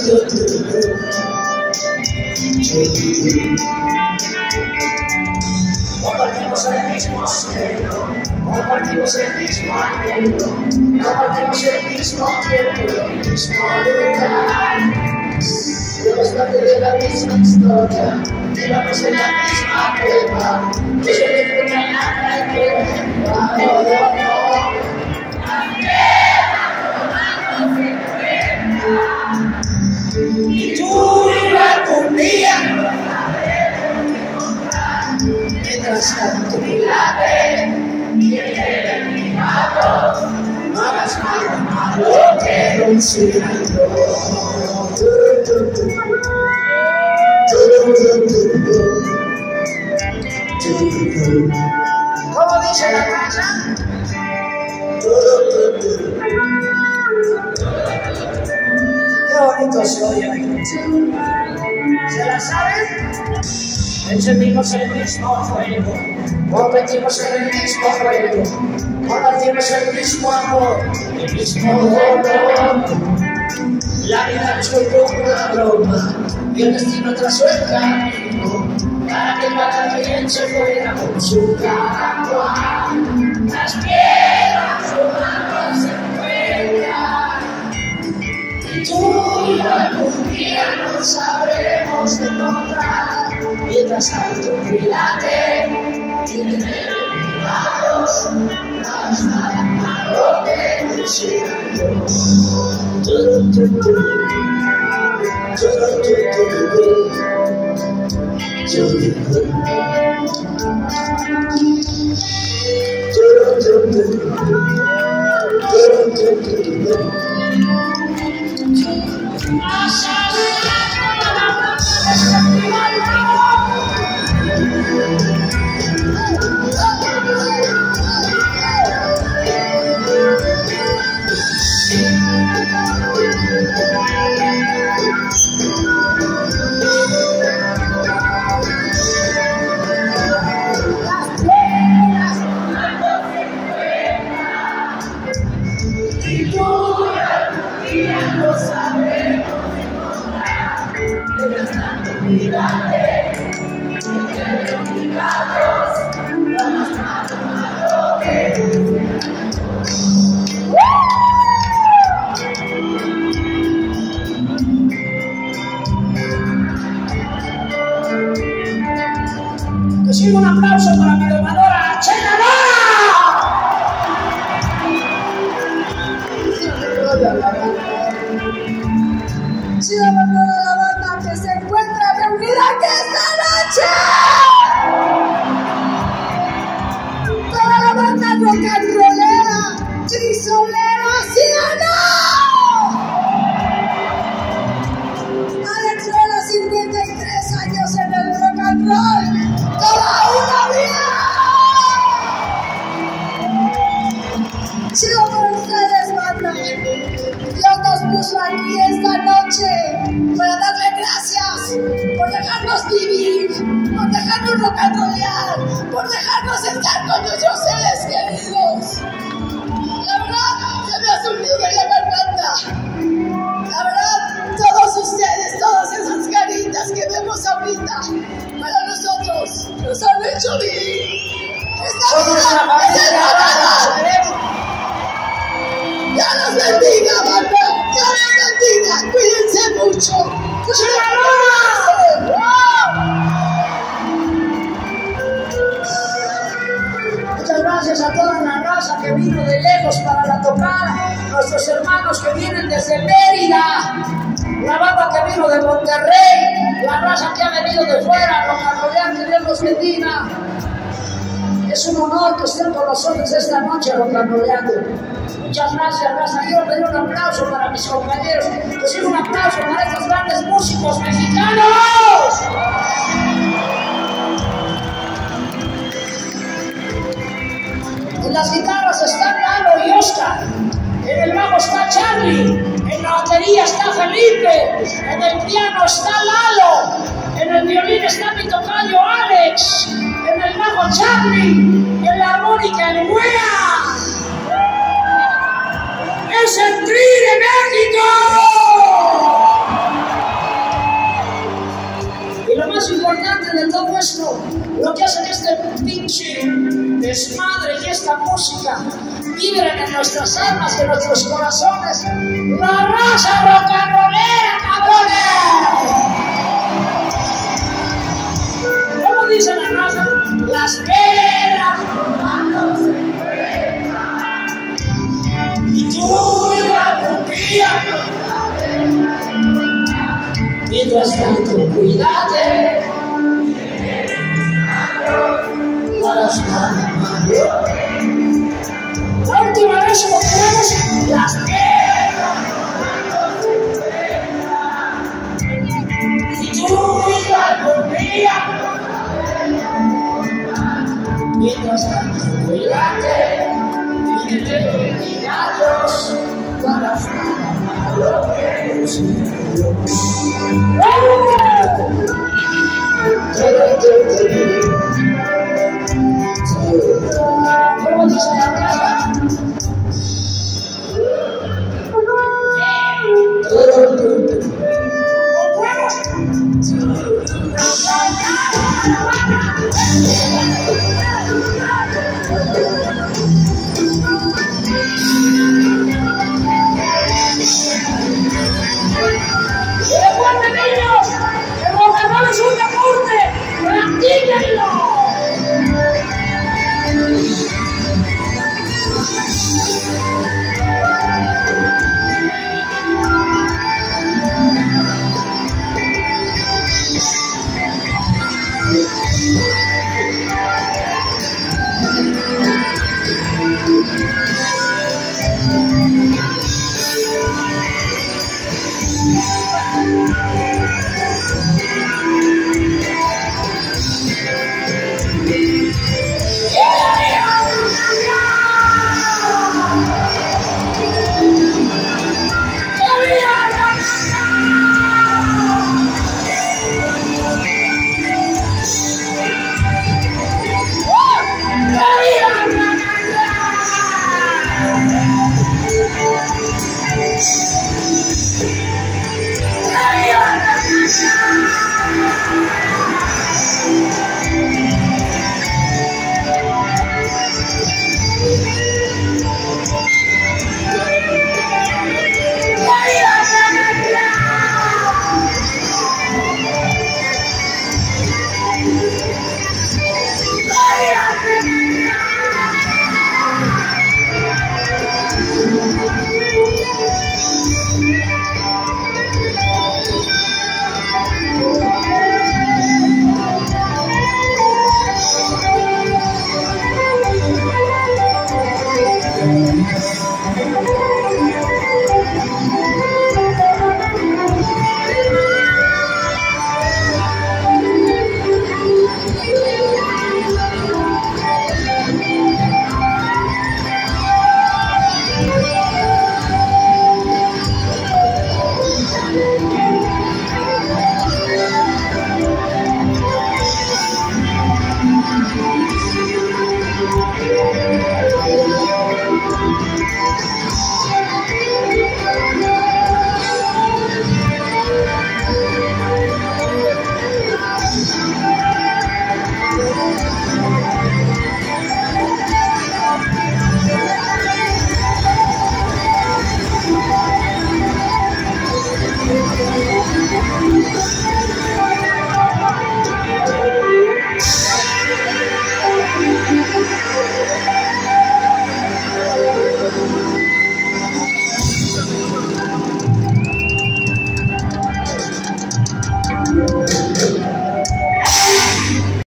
Compartimos el mismo cielo, compartimos el mismo anhelo, compartimos el mismo tiempo, el mismo lugar. Somos parte de la misma historia, vivamos en la misma prueba. No se le puede nada que y tú y algún día mientras tanto milagre y el milagro no hagas malo que un siglo. ¿Cómo dice la canción? Qué bonito se oye la canción. ¿Se la saben? Encendimos el mismo fuego, competimos en el mismo juego, compartimos el mismo amor, el mismo dolor. La vida nos volvió una broma y el destino trazó el camino para que el batallón se fuera con su agua. Las piedras humanas se encuentran y tú y yo algún día nos sabremos encontrar. Mientras tanto cuídate y tener cuidados, no es nada malo que te siga yo. Un aplauso para mi domadora, Chela Lara. Sí, la banda que se encuentra reunida aquí esta noche. Toda la banda rock and rollera, trisolera, ¿sí o no? Alex Lola, 53 años en el rock and roll. ¡Toda una vida! Chido por ustedes, banda. Dios nos puso aquí esta noche para darle gracias por dejarnos vivir, por dejarnos rock and rollear, por dejarnos estar con nuestros seres queridos. La verdad, se me hace un nudo en la garganta. La verdad, todos ustedes, todas esas caritas que vemos ahorita, para nosotros nos han hecho vivir. Esta vida es el ¡Ya nos bendiga, banda! ¡Ya nos bendiga! ¡Cuídense mucho! Muchas gracias a toda la raza que vino de lejos para la tocada, nuestros hermanos que vienen desde Mérida, la banda que vino de Monterrey, la raza que ha venido de fuera, los arroyantes, que Dios los bendiga. Es un honor que estén con nosotros esta noche, los arroyantes. Muchas gracias, raza. Quiero pedir un aplauso para mis compañeros. Pues un aplauso para estos grandes músicos mexicanos. En las guitarras están Lalo y Oscar. En el bajo está Charlie. En la batería está Felipe. En el piano está Lalo. En el violín está mi tocayo Alex. En el bajo Charlie. En la armónica el Wea. ¡Es el Tri de México! casa rocanrolera, cabrones. ¿Cómo dice la raza? Las velas cuando se encuentran. Y tú algún día, mientras tanto, cuídate. Para la última vez mostramos las guerras. Y tú algún día, mientras tanto, cuídate. Y te cuidados para lo que es. ¿Cómo dice la casa? ¡Recuerden, niños! ¡El rock and roll es un deporte! ¡Practíquenlo! ¡Viva la